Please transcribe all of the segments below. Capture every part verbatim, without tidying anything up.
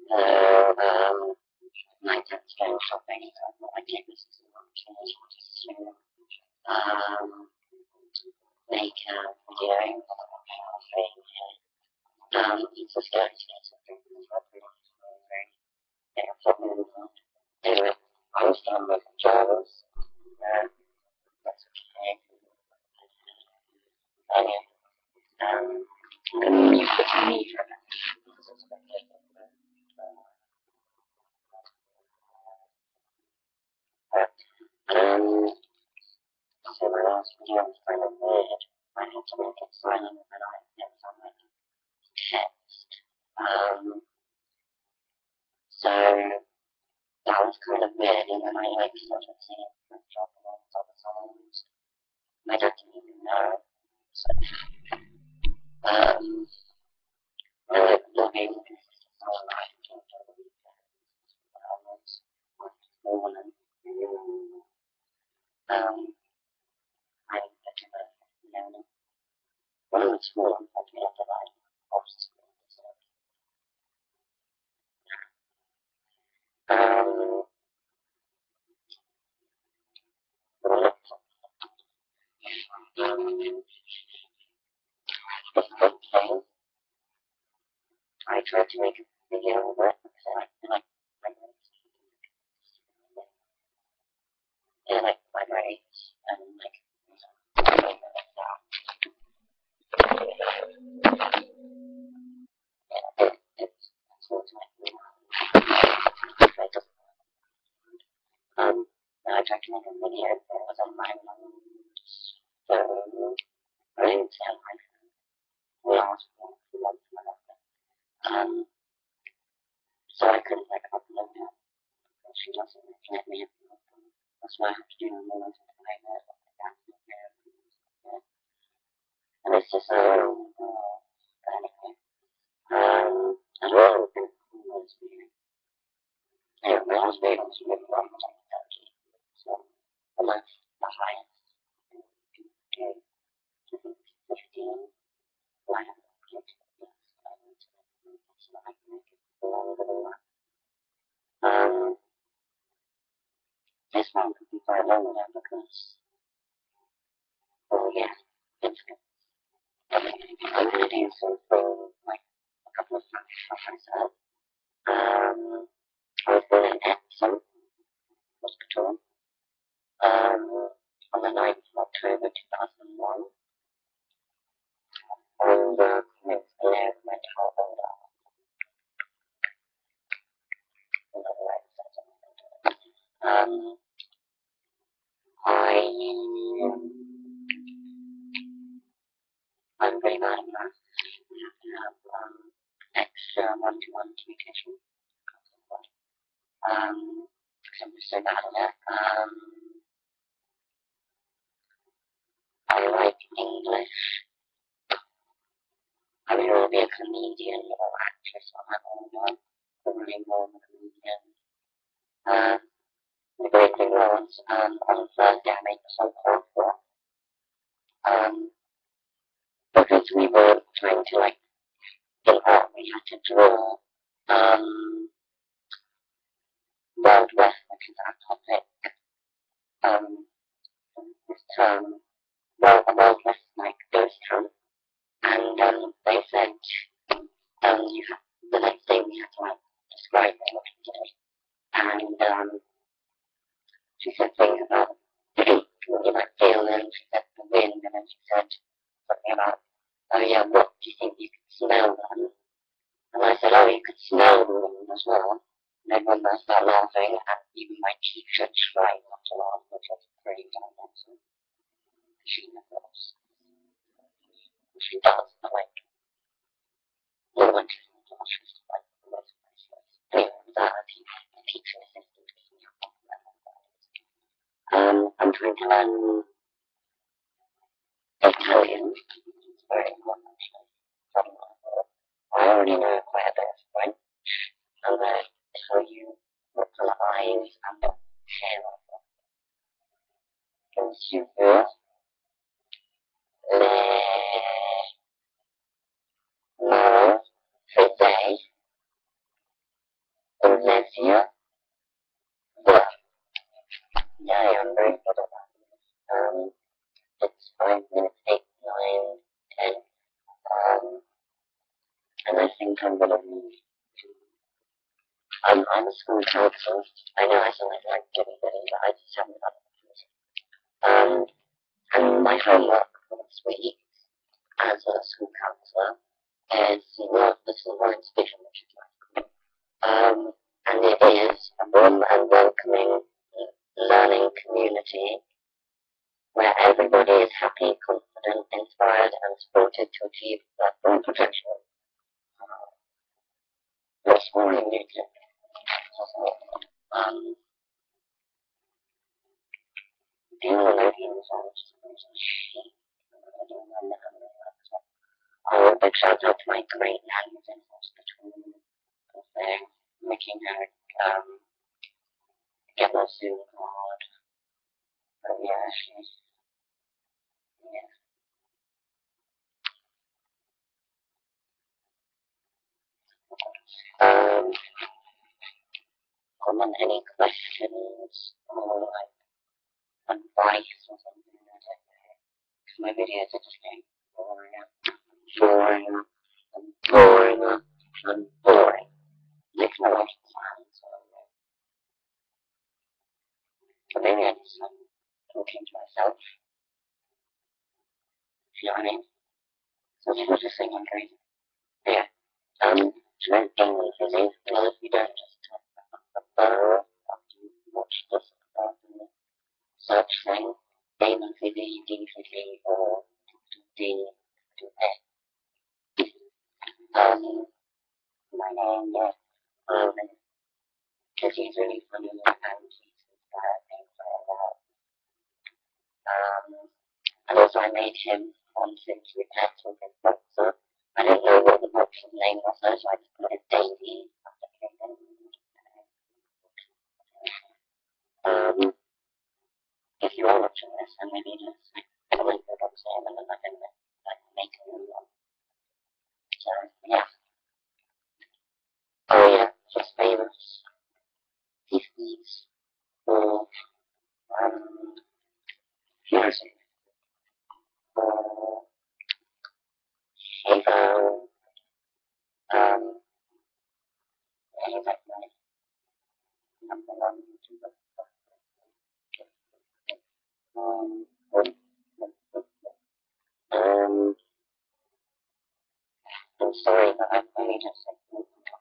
So, um, my dad's going shopping, so I thought I'd take this as an opportunity just to, um, make a video of our thing here. Um, it's just going to get something that's very, yeah, something. Anyway, I was done with Jarvis. Uh, that's okay. Anyway, um, I'm going to use this me for a minute. Um, so my last video was kind of weird. I had to make it silent when I it was on my text. Um, so that was kind of weird, and then I like started singing for drop along other songs. My dad didn't even know. So, um, I like blogging because it's just all I can do over the weekend. Um, it's morning. Um, I get to the, you know, when I was small, I get to like, post so, um, um, okay. I tried to make a video of it because I like, like, I like vibrates and like, like that. Yeah, it, it's, it's what's like, I just, um, I tried to make a video that was on my mom's phone. I didn't tell my phone last one, two months ago. Um, so I couldn't like upload it. She doesn't let me upload them. That's why I have to do them all the time. Like that. Yeah. And it's just, um, uh, anyway. Um, as well, it was weird. Yeah, my last video was really long, was like thirty. So, almost the highest. fifteen. Why not? So I can make it longer than that. Um, this one could be quite long now because, well, yeah, it's good. I'm going to do something like a couple of facts of myself. Um, I was born in Epsom Hospital um, on the ninth of October two thousand one. And uh, it's Blair Mental Order. Um, I, I'm very bad at maths. We have to have um, extra one-to-one communication. Um, because I'm just so bad at it. Um, I like English. I would rather be a comedian or actress on that order. Probably more of a comedian. Uh, the great thing was, um, on Thursday I made the whole call for um, because we were trying to like think out, we had to draw um, Wild West, which is our topic, um, this term, well, a Wild West like ghost town, and um, they said um, you have, the next day we had to like describe it, what we did, and um, she said things about what you might feel, and she said the wind, and then she said something about, oh yeah, what do you think you could smell then? And I said, oh, you could smell the wind as well. And everyone burst out laughing, and even my teacher tried not to laugh, which was pretty embarrassing. She never does. She does, but like, no one she's not does, she's like the most priceless. Anyway, that a teacher, a teacher assistant is me up on that. Um, I'm trying to learn Italian. It's very important, actually. I already know quite a bit of French. I'm going to tell you what colour eyes and what hair I've got. Comme tu veux, les mots faisaient here. But yeah, I'm very good at that. Um, it's five minutes, eight, nine, ten. Um, and I think I'm gonna move to. I'm I'm a school counselor. I know I sound like like getting ready, but I just haven't done it. Um, and my homework for this week as a school counselor is what the Science Vision, which is like, um, and it is a warm and welcoming learning community where everybody is happy, confident, inspired, and supported to achieve their full potential. Uh, your scoring music. Um, do you know the songs? I don't know how many words. Oh, a big shout out to my great nannies in hospital because they're making her um, get her Zoom card. But yeah, she's, yeah. Um, comment any questions or like advice or something, I don't know. Because my videos are just getting boring, boring, and boring, and boring. Makes my life sad, so but maybe I just like talking to myself, if you know what I mean? So people just think I'm crazy. Yeah. Um, so don't aim me fizzy, because if you don't just talk about the burrow after you watch this about the search thing, Damon Fizzy, D Fizzy, or D to A. Um, my name, yeah. Um, because he's really funny and he's inspired things like that. Um, and also I made him on Simply Pet with his boxer. I didn't know what the boxer's name was, so I just put it Davey. Um, if you are watching this, then maybe just like, comment the boxer name and then I can like, make a new one. So, yeah. Oh yeah, just famous fifties or um, music or Shivo, um, he's like my number one YouTuber. Um, um, I'm sorry, but I've only just like,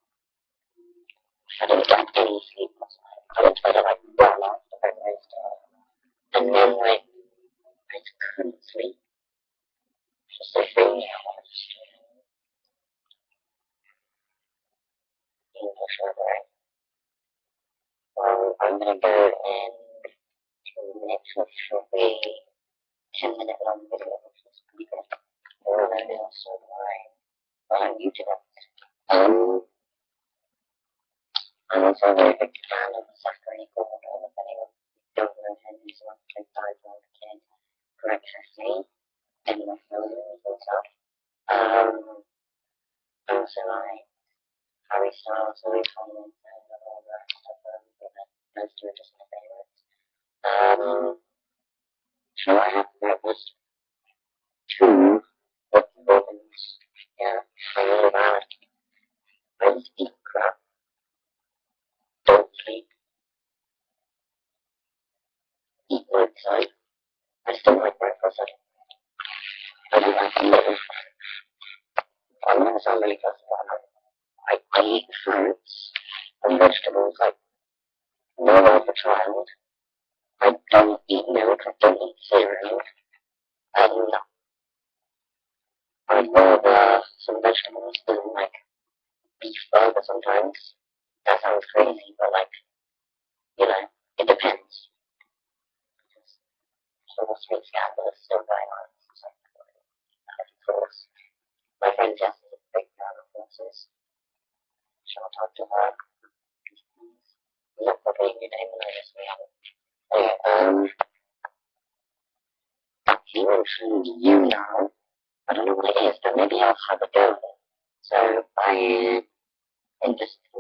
I didn't get any sleep last night. I went to bed at like one after breakfast, and then like I just couldn't sleep. Just the thing I was just English over. Well, I'm gonna go in two minutes, which will be ten minute long video, which is pretty good. Oh, that is so boring. Well, on YouTube. Um, I'm also a very big fan of Zachary Gordon, if anyone don't know him, he's one of the five year old kids for accessing in the films and stuff. Um, also like Harry Styles, Louis Tomlinson, and all that stuff. Um, but those two are just my favorites. Um, so I have breakfast two with Robins. Yeah, I know that. I just eat crap, don't sleep, eat outside. I still like breakfast. I don't like to live. I'm gonna sound really fussy, but I, I eat fruits and vegetables like no other child. I don't eat milk, I don't eat cereal, and I'd rather some vegetables than like beef burger sometimes. That sounds crazy, but like, you know, it depends. Because whole sweet scandal is still going on. It's like, of course. My friend Jess is a big fan of horses. Shall I talk to her? Is that probably a new name when I just know? Anyway, um, he mentioned you now. I don't know what it is, but maybe I'll have a go at it. So I, in just